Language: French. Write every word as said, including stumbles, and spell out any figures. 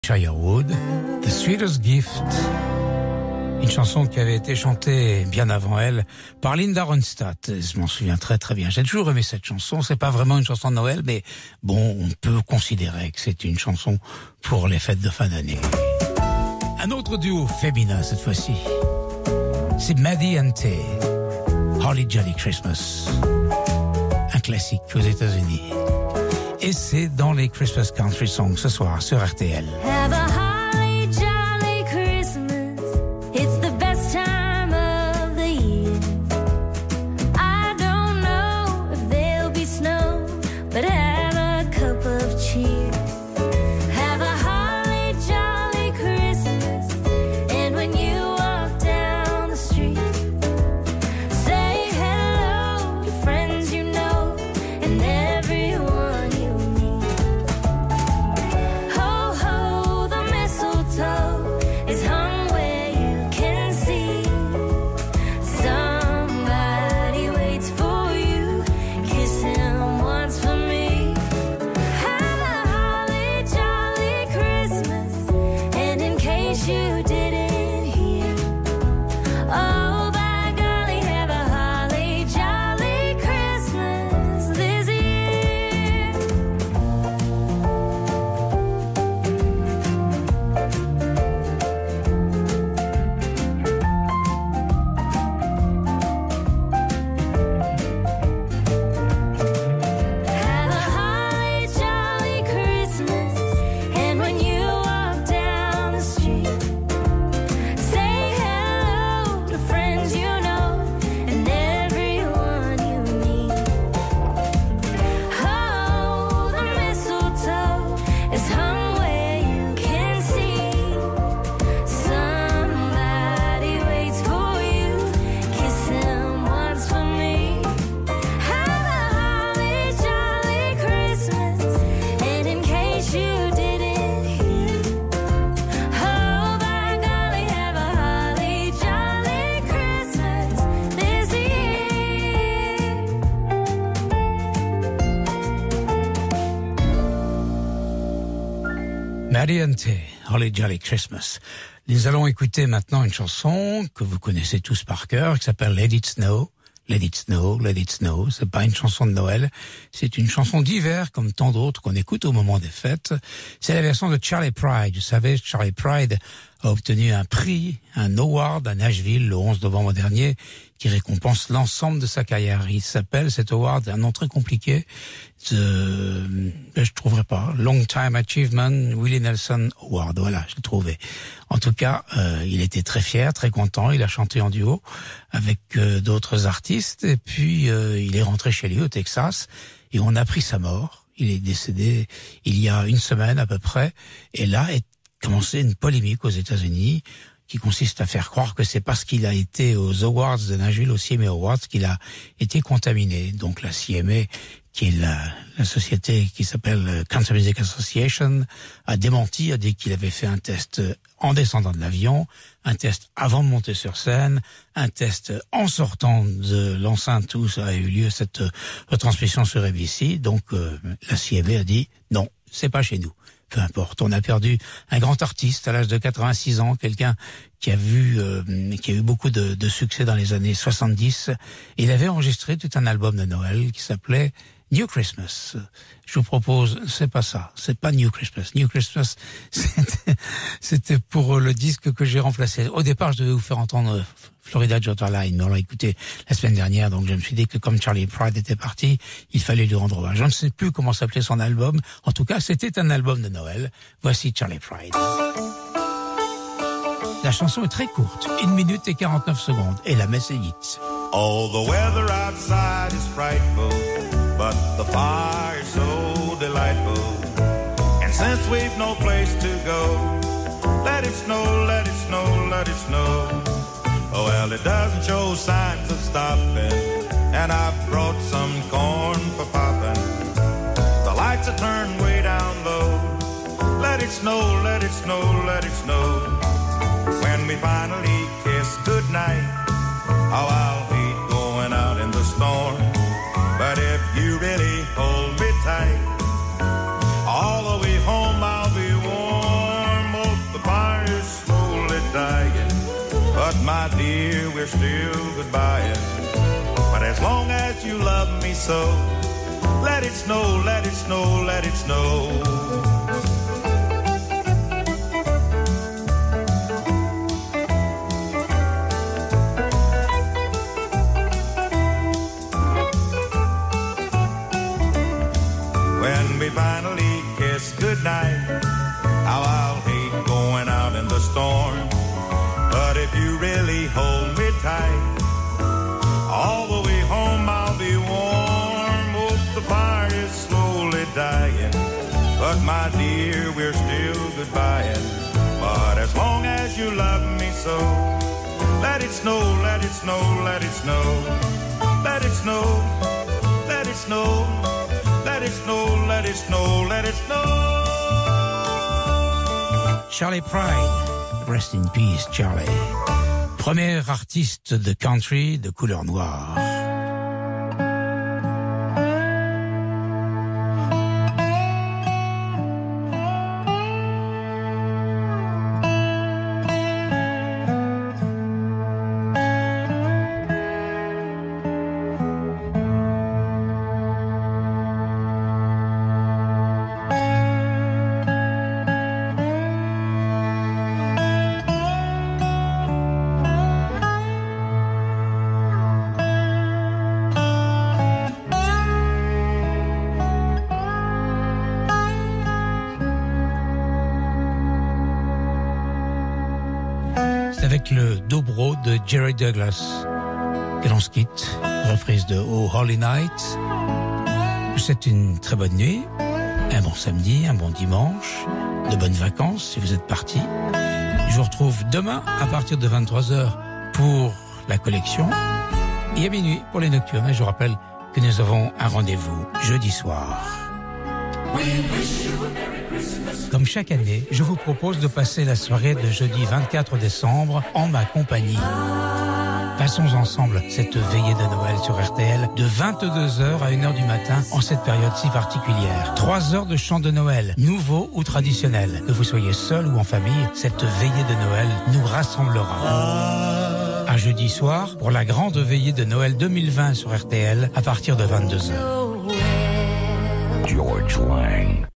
Shirewood, The Sweetest Gift, une chanson qui avait été chantée bien avant elle par Linda Ronstadt. Je m'en souviens très très bien. J'ai toujours aimé cette chanson. C'est pas vraiment une chanson de Noël, mais bon, on peut considérer que c'est une chanson pour les fêtes de fin d'année. Un autre duo féminin cette fois-ci, c'est Maddie and Tay, Holly Jolly Christmas, un classique aux États-Unis. Et c'est dans les Christmas Country Songs ce soir sur R T L. Have a holly jolly Christmas. It's the best time of the year. I don't know if there'll be snow, but have a cup of cheer. Have a holly jolly Christmas. And when you walk down the street, say hello to friends you know and everyone. Maddie and Tay, Holly Jolly Christmas. Nous allons écouter maintenant une chanson que vous connaissez tous par cœur, qui s'appelle Let It Snow. Let It Snow, Let It Snow. C'est pas une chanson de Noël, c'est une chanson d'hiver comme tant d'autres qu'on écoute au moment des fêtes. C'est la version de Charley Pride. Vous savez, Charley Pride a obtenu un prix, un award à Nashville le onze novembre dernier, qui récompense l'ensemble de sa carrière. Il s'appelle, cet award, un nom très compliqué, The, je trouverai pas, Long Time Achievement Willie Nelson Award. Voilà, je l'ai trouvé. En tout cas, euh, il était très fier, très content. Il a chanté en duo avec euh, d'autres artistes. Et puis, euh, il est rentré chez lui au Texas et on a appris sa mort. Il est décédé il y a une semaine à peu près. Et là est commencé une polémique aux États-Unis qui consiste à faire croire que c'est parce qu'il a été aux Awards de Nashville, aux C M A Awards, qu'il a été contaminé. Donc la C M A, qui est la, la société qui s'appelle Country Music Association, a démenti, a dit qu'il avait fait un test en descendant de l'avion, un test avant de monter sur scène, un test en sortant de l'enceinte où ça a eu lieu, cette retransmission sur A B C. Donc euh, la C M A a dit non, c'est pas chez nous. Peu importe, on a perdu un grand artiste à l'âge de quatre-vingt-six ans, quelqu'un qui a vu, euh, qui a eu beaucoup de, de succès dans les années soixante-dix. Il avait enregistré tout un album de Noël qui s'appelait New Christmas. Je vous propose, c'est pas ça, c'est pas New Christmas. New Christmas, c'était, c'était pour le disque que j'ai remplacé. Au départ, je devais vous faire entendre Florida Georgia Line, mais on l'a écouté la semaine dernière, donc je me suis dit que comme Charley Pride était parti, il fallait lui rendre hommage. Je ne sais plus comment s'appelait son album. En tout cas, c'était un album de Noël. Voici Charley Pride. La chanson est très courte, une minute et quarante-neuf secondes, et la messe est dite. Oh, the weather outside is frightful, but the fire's so delightful. And since we've no place to go, let it snow, let it snow, let it snow. Oh, well, it doesn't show signs of stopping, and I've brought some corn for popping. The lights are turned way down low. Let it snow, let it snow, let it snow. When we finally kiss goodnight, oh, I'll hate going out in the storm. But if you really hold me tight, all the way home I'll be warm. But my dear, we're still goodbying. But as long as you love me so, let it snow, let it snow, let it snow. When we finally kiss goodnight, how I'll hate going out in the storm. But if you really hold me tight, all the way home I'll be warm. Oh, the fire is slowly dying, but my dear, we're still goodbying. But as long as you love me so, let it snow, let it snow, let it snow. Let it snow, let it snow. Let it snow, let it snow, let it snow. Charlie Pride, rest in peace, Charlie. Premier artiste de country de couleur noire. Avec le dobro de Jerry Douglas que l'on se quitte, reprise de Oh Holy Night. Je vous souhaite une très bonne nuit, un bon samedi, un bon dimanche, de bonnes vacances si vous êtes partis. Je vous retrouve demain à partir de vingt-trois heures pour la collection et à minuit pour les nocturnes. Et je vous rappelle que nous avons un rendez-vous jeudi soir. Comme chaque année, je vous propose de passer la soirée de jeudi vingt-quatre décembre en ma compagnie. Passons ensemble cette veillée de Noël sur R T L de vingt-deux heures à une heure du matin en cette période si particulière. Trois heures de chant de Noël, nouveau ou traditionnel. Que vous soyez seul ou en famille, cette veillée de Noël nous rassemblera. À jeudi soir pour la grande veillée de Noël deux mille vingt sur R T L à partir de vingt-deux heures. George Lang.